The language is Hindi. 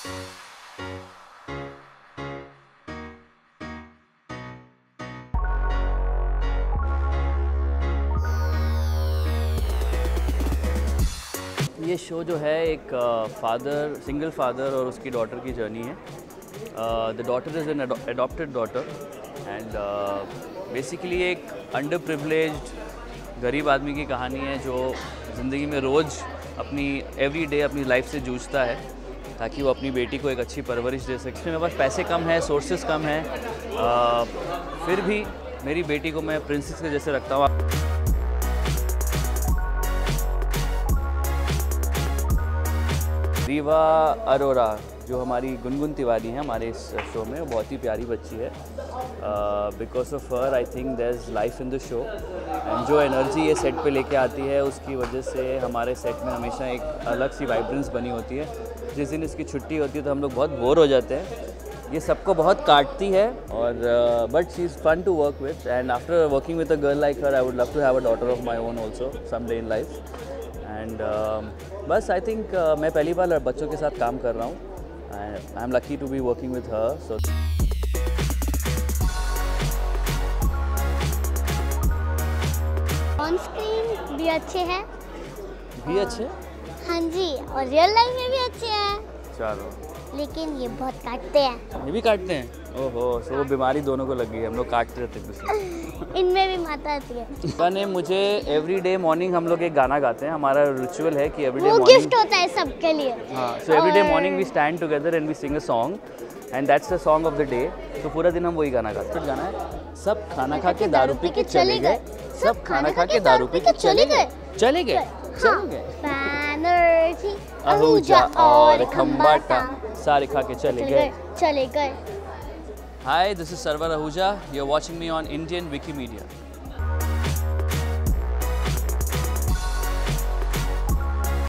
ये शो जो है एक सिंगल फादर और उसकी डॉटर की जर्नी है। The daughter is an adopted daughter and basically एक अंडर प्रिविलेज्ड गरीब आदमी की कहानी है जो ज़िंदगी में रोज़ अपनी एवरी डे अपनी लाइफ से जूझता है ताकि वो अपनी बेटी को एक अच्छी परवरिश दे सके। मेरे पास पैसे कम हैं, सोर्सेज कम हैं, फिर भी मेरी बेटी को मैं प्रिंसेस के जैसे रखता हूँ। रीवा अरोरा जो हमारी गुनगुन तिवारी हैं हमारे इस शो में, वो बहुत ही प्यारी बच्ची है। Because of her I think there is life in the show and जो एनर्जी ये सेट पे लेके आती है उसकी वजह से हमारे सेट में हमेशा एक अलग सी वाइब्रेंस बनी होती है। जिस दिन इसकी छुट्टी होती है तो हम लोग बहुत बोर हो जाते हैं। ये सबको बहुत काटती है और but she is fun to work with and after working with a girl like her I would love to have a daughter of my own also some day in life. And बस आई थिंक मैं पहली बार बच्चों के साथ काम कर रहा हूँ। I am lucky to be working with her. So on screen भी अच्छे हैं। भी अच्छे? हाँ जी, और रियल लाइफ में भी अच्छे हैं। चलो, लेकिन ये बहुत काटते हैं। ये भी काटते हैं? ओहो, सो वो बीमारी दोनों को लगी है, हम लोग काटते रहते हैं। इनमें भी माता आती है। ने मुझे एवरीडे मॉर्निंग हम लोग एक गाना गाते हैं। हमारा रिचुअल है कि एवरीडे वो मॉर्निंग गिफ्ट होता है सबके लिए। हाँ, so everyday morning we stand together and we sing a song and that's the song of the day. तो पूरा दिन हम वही गाना गाते हैं। गाना है सब खाना खा के दारू पी के चले गए, सब खाना खा के दारू पी के चले गए, चले गए, चले गए। बैनर्जी, आहूजा और खंबाटा सारे खा के चले गए, चले गए। Hi, this is Sarwar Ahuja. You're watching me on Indian Wikimedia.